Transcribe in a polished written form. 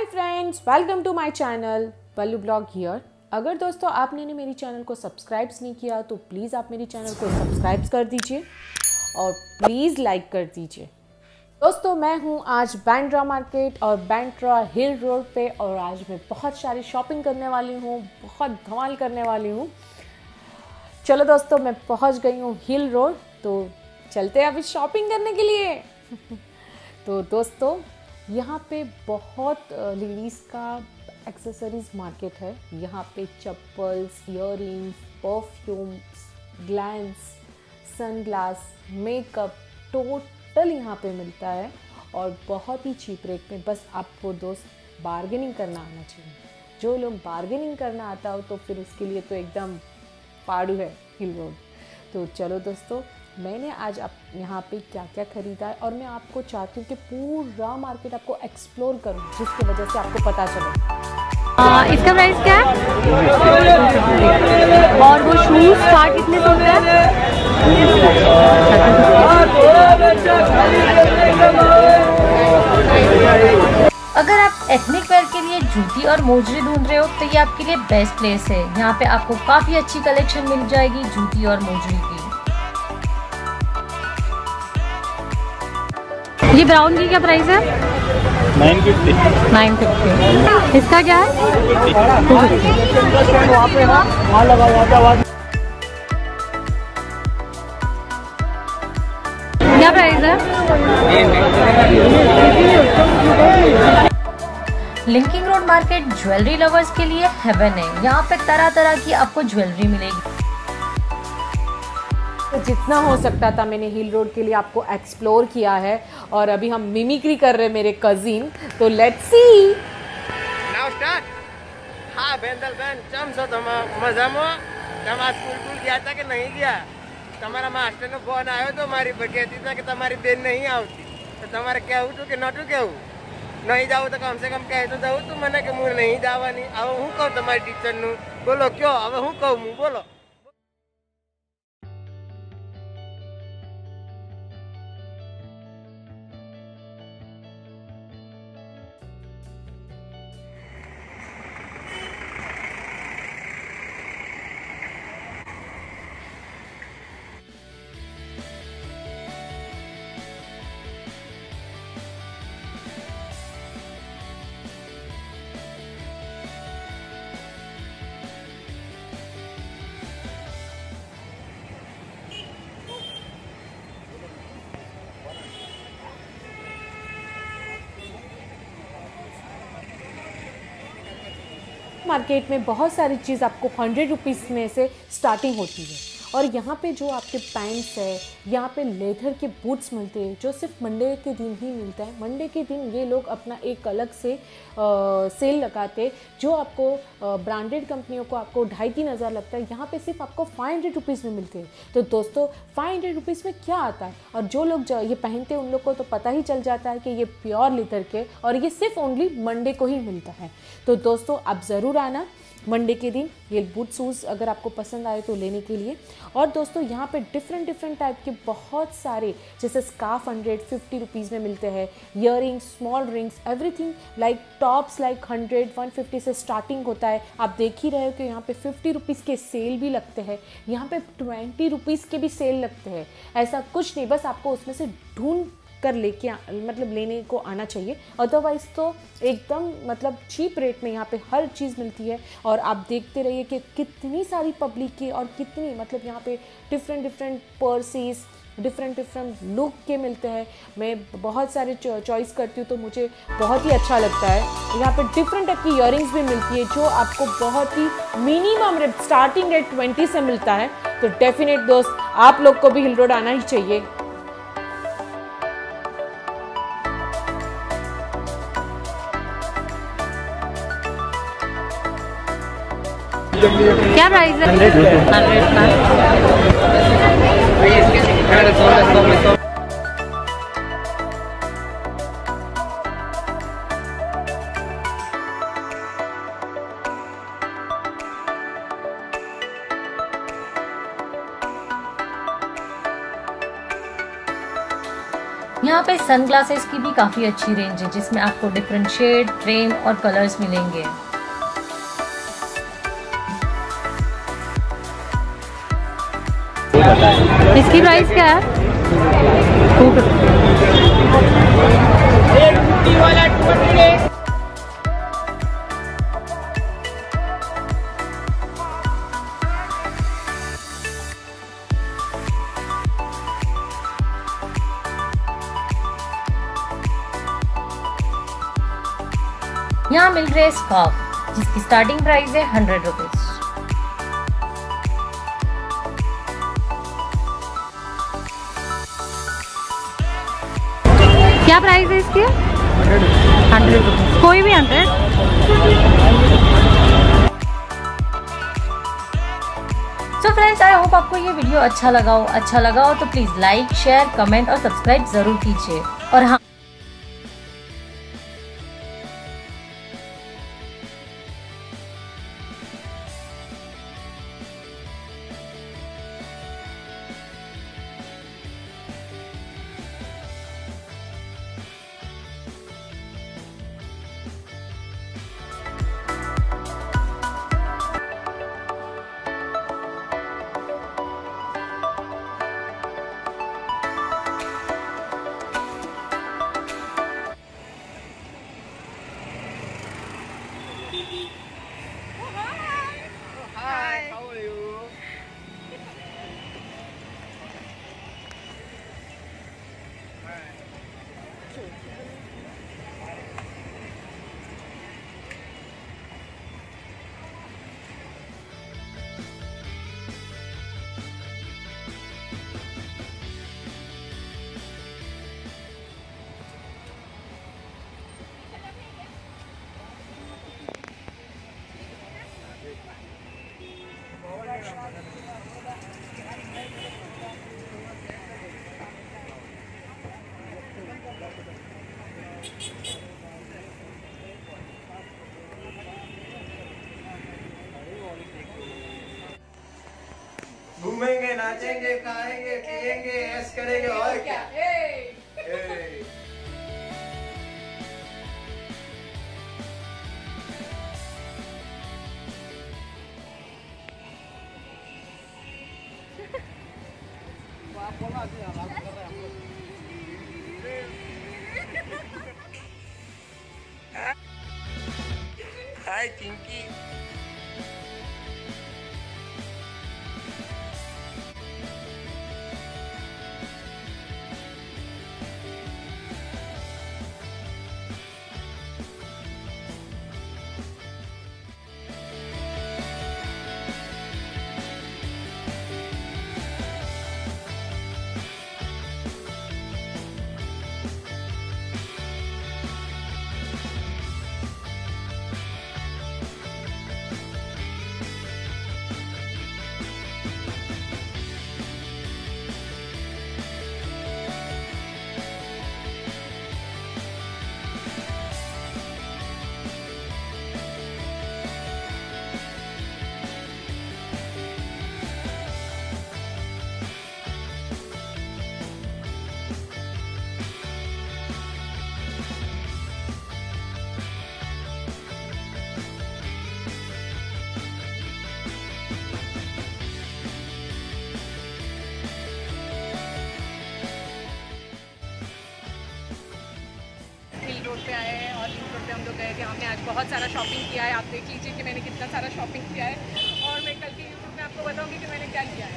Friends, welcome to my channel Ballu blog here. अगर दोस्तों आपने मेरी चैनल को सब्सक्राइब नहीं किया तो प्लीज़ आप मेरी चैनल को सब्सक्राइब कर दीजिए और प्लीज़ लाइक कर दीजिए। दोस्तों मैं हूँ आज बैंड्रा मार्केट और बैंड्रा हिल रोड पे और आज मैं बहुत सारी शॉपिंग करने वाली हूँ, बहुत धमाल करने वाली हूँ। चलो दोस्तों मैं पहुँच गई हूँ हिल रोड, तो चलते हैं अभी शॉपिंग करने के लिए। तो दोस्तों यहाँ पे बहुत लेडीज़ का एक्सेसरीज मार्केट है। यहाँ पे चप्पल्स, इयररिंग्स, परफ्यूम्स, ग्लैंस, सनग्लास, मेकअप टोटल यहाँ पे मिलता है और बहुत ही चीप रेट में। बस आपको दोस्त बार्गेनिंग करना आना चाहिए। जो लोग बार्गेनिंग करना आता हो तो फिर उसके लिए तो एकदम पाड़ू है हिल रोड। तो चलो दोस्तों, मैंने आज आप यहाँ पे क्या क्या ख़रीदा है और मैं आपको चाहती हूँ कि पूरा मार्केट आपको एक्सप्लोर करूँ, जिसकी वजह से आपको पता चले। इसका प्राइस क्या है और वो शूज स्टार्ट कितने से होता है? अगर आप एथनिक वेयर के लिए जूती और मोजरी ढूंढ रहे हो तो ये आपके लिए बेस्ट प्लेस है। यहाँ पे आपको काफी अच्छी कलेक्शन मिल जाएगी जूती और मोजरी की। ये ब्राउन की क्या प्राइस है? 950। इसका क्या है? क्या प्राइस है? Linking Road market jewellery lovers के लिए हेवन है। यहाँ पे तरह तरह की आपको ज्वेलरी मिलेगी। तो जितना हो सकता था मैंने हिल रोड के लिए आपको एक्सप्लोर किया है और अभी हम मिमिक्री कर रहे हैं मेरे कजिन। तो लेट्स सी नाउ स्टार्ट। हाँ बेंदल बेन चम सो तुम मजाમાં તમારા સ્કૂલ ગયા હતા કે નહીં ગયા? તમારા માસ્ટરનો ફોન આવ્યો તો મારી કહેતી હતા કે તમારી બેન નહીં આવતી, તો તમારે કહેવું હતું કે નહોતું કહેવું? નહીં જાવ તો કમ સે કમ કહે તો જવું તું મને કે હું નહીં જવાની। હવે હું કહું તમારી ટીચરનું? બોલો કયો હવે હું કહું? હું બોલો। मार्केट में बहुत सारी चीज़ आपको 100 रुपीज़ में से स्टार्टिंग होती है और यहाँ पे जो आपके पैंट्स है, यहाँ पे लेदर के बूट्स मिलते हैं जो सिर्फ मंडे के दिन ही मिलता है। मंडे के दिन ये लोग अपना एक अलग से सेल लगाते, जो आपको ब्रांडेड कंपनियों को आपको 2,500-3 हज़ार लगता है, यहाँ पे सिर्फ आपको 500 रुपीज़ में मिलते हैं। तो दोस्तों 500 रुपीज़ में क्या आता है? और जो लोग ये पहनते हैं उन लोग को तो पता ही चल जाता है कि ये प्योर लेदर के और ये सिर्फ ओनली मंडे को ही मिलता है। तो दोस्तों आप ज़रूर आना मंडे के दिन ये बूट शूज़ अगर आपको पसंद आए तो लेने के लिए। और दोस्तों यहाँ पे डिफरेंट टाइप के बहुत सारे, जैसे स्कार्फ 150 रुपीज़ में मिलते हैं, earrings, small rings, everything like tops like 100-150 से स्टार्टिंग होता है। आप देख ही रहे हो कि यहाँ पे 50 रुपीज़ के सेल भी लगते हैं, यहाँ पे 20 रुपीज़ के भी सेल लगते हैं। ऐसा कुछ नहीं, बस आपको उसमें से ढूंढ कर लेके मतलब लेने को आना चाहिए। अदरवाइज़ तो एकदम मतलब चीप रेट में यहाँ पे हर चीज़ मिलती है। और आप देखते रहिए कि कितनी सारी पब्लिक की और कितनी मतलब यहाँ पे डिफरेंट पर्सेस, डिफरेंट लुक के मिलते हैं। मैं बहुत सारे चॉइस करती हूँ तो मुझे बहुत ही अच्छा लगता है। यहाँ पे डिफरेंट टाइप की इयररिंग्स भी मिलती है जो आपको बहुत ही मिनिमम रेट, स्टार्टिंग रेट 20 से मिलता है। तो डेफिनेट दोस्त आप लोग को भी हिल रोड आना ही चाहिए। क्या प्राइस है? 100। यहाँ पे सन ग्लासेस की भी काफी अच्छी रेंज है जिसमें आपको डिफरेंट शेड, फ्रेम और कलर्स मिलेंगे। इसकी प्राइस क्या है? 250। यहाँ मिल रहे स्कार्फ जिसकी स्टार्टिंग प्राइस है 100 रुपीज। क्या प्राइस है इसकी? 100 रुपीज, कोई भी 100। सो फ्रेंड्स, आई होप आपको ये वीडियो अच्छा लगा हो तो प्लीज लाइक, शेयर, कमेंट और सब्सक्राइब जरूर कीजिए। और हाँ, घूमेंगे, नाचेंगे, खाएंगे, पिएंगे, ऐश करेंगे और क्या। हाय चिंकी। रोड पे आए हैं और लिंक रोड पे हम लोग गए थे। हमने आज बहुत सारा शॉपिंग किया है। आप देख लीजिए कि मैंने कितना सारा शॉपिंग किया है और मैं कल के यूट्यूब में आपको बताऊंगी कि मैंने क्या किया है।